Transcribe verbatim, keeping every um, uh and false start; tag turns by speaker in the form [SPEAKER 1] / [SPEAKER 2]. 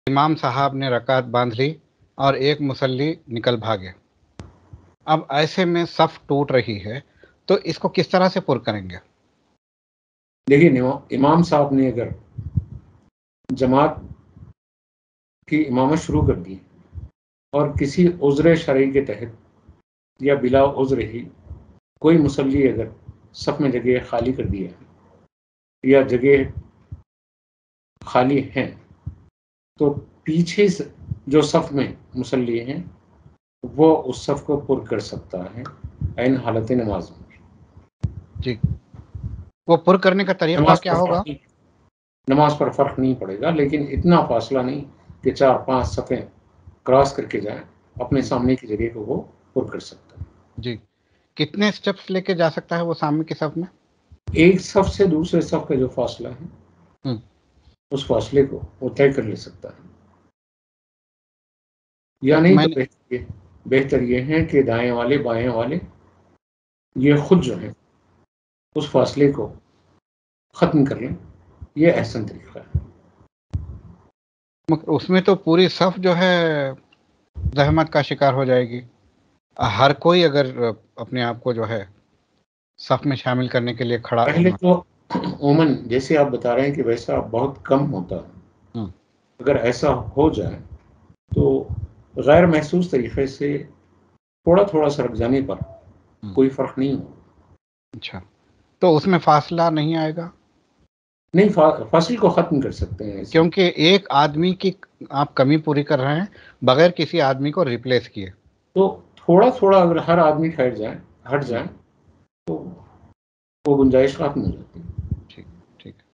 [SPEAKER 1] इमाम साहब ने रकात बांध ली और एक मुसल्ली निकल भागे। अब ऐसे में सफ टूट रही है, तो इसको किस तरह से पुर करेंगे?
[SPEAKER 2] देखिए, इमाम साहब ने अगर जमात की इमामत शुरू कर दी और किसी उज़्र शरई के तहत या बिला उज़्र ही कोई मुसल्ली अगर सफ में जगह खाली कर दिया है या जगह खाली हैं, तो पीछे से जो सफ में मुसल्ली हैं वो उस सफ को पुर कर सकता है ऐन हालत नमाज में।
[SPEAKER 1] जी, वो पुर करने का तरीका
[SPEAKER 2] नमाज
[SPEAKER 1] क्या
[SPEAKER 2] पर
[SPEAKER 1] होगा?
[SPEAKER 2] फर्क नमाज पर फर्क नहीं पड़ेगा, लेकिन इतना फासला नहीं कि चार पांच सफ़ें क्रॉस करके जाएं, अपने सामने की जगह को वो पुर कर सकता है।
[SPEAKER 1] जी, कितने स्टेप्स लेके जा सकता है वो सामने की सफ में?
[SPEAKER 2] एक सफ से दूसरे सफ का जो फासला है उस फासले को वो तय कर ले सकता है, या नहीं तो बेहतर बेहतर ये है कि दाएं वाले बाएं वाले ये खुद जो है उस फासले को ख़त्म कर लें, ये एहसन तरीका है।
[SPEAKER 1] उसमें तो पूरी सफ जो है जहमत का शिकार हो जाएगी। हर कोई अगर अपने आप को जो है सफ में शामिल करने के लिए खड़ा
[SPEAKER 2] पहले तो उमूमन जैसे आप बता रहे हैं कि वैसा बहुत कम होता है, अगर ऐसा हो जाए तो गैर महसूस तरीके से थोड़ा थोड़ा सरक जाने पर कोई फर्क नहीं होगा।
[SPEAKER 1] अच्छा, तो उसमें फासला नहीं आएगा?
[SPEAKER 2] नहीं, फा, फासिल को खत्म कर सकते हैं ऐसे।
[SPEAKER 1] क्योंकि एक आदमी की आप कमी पूरी कर रहे हैं बगैर किसी आदमी को रिप्लेस किए।
[SPEAKER 2] तो थोड़ा थोड़ा अगर हर आदमी हट जाए हट जाए तो वो गुंजाइश खत्म हो जाती है।
[SPEAKER 1] ठीक ठीक।